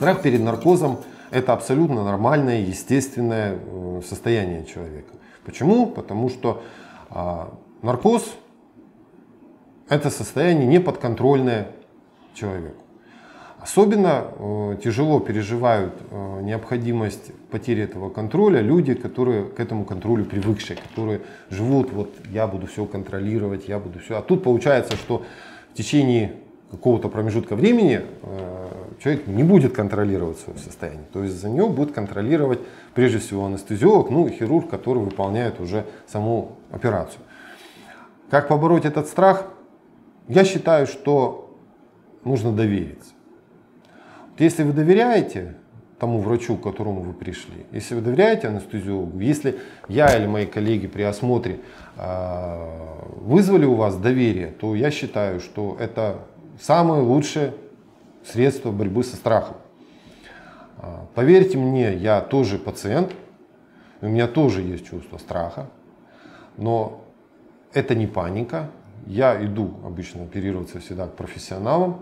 Страх перед наркозом – это абсолютно нормальное, естественное состояние человека. Почему? Потому что наркоз – это состояние неподконтрольное человеку. Особенно тяжело переживают необходимость потери этого контроля люди, которые к этому контролю привыкшие, которые живут, вот я буду все контролировать, я буду все. А тут получается, что в течение какого-то промежутка времени человек не будет контролировать свое состояние. То есть за него будет контролировать прежде всего анестезиолог, ну и хирург, который выполняет уже саму операцию. Как побороть этот страх? Я считаю, что нужно довериться. Если вы доверяете тому врачу, к которому вы пришли, если вы доверяете анестезиологу, если я или мои коллеги при осмотре вызвали у вас доверие, то я считаю, что это самое лучшее средство борьбы со страхом. Поверьте мне, я тоже пациент, у меня тоже есть чувство страха, но это не паника. Я иду обычно оперироваться всегда к профессионалам.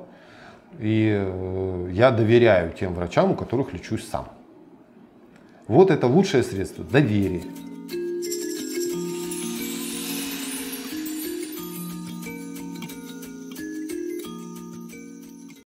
И я доверяю тем врачам, у которых лечусь сам. Вот это лучшее средство – доверие.